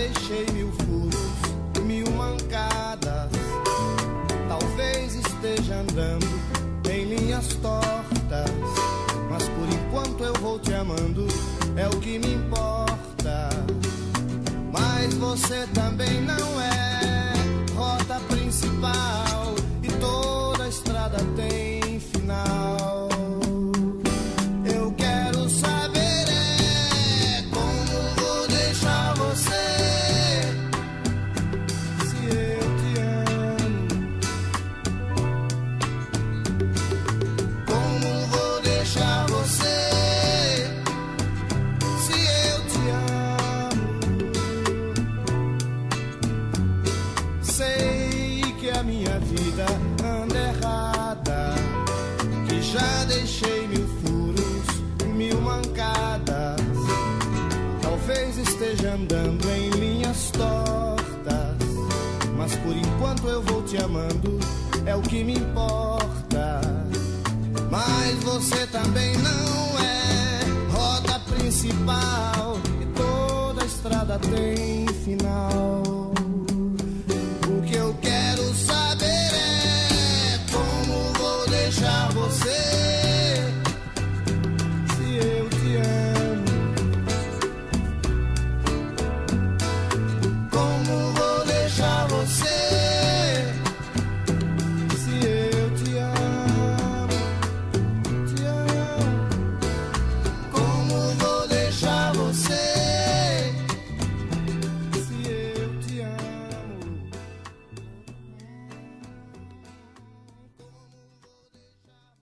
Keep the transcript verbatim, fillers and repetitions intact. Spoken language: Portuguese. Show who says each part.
Speaker 1: deixei mil furos, mil mancadas. Talvez esteja andando em linhas tortas, mas por enquanto eu vou te amando, é o que me importa. Mas você também não é rota principal, e toda estrada tem final. Eu quero saber é como vou deixar você, se eu te amo. Como vou deixar você, se eu te amo. Sei que a minha vida anda errada, que já deixei mil furos, mil mancadas. Talvez esteja andando em linhas tortas, mas por enquanto eu vou te amando, é o que me importa. Mas você também não é rota principal, e toda estrada tem final.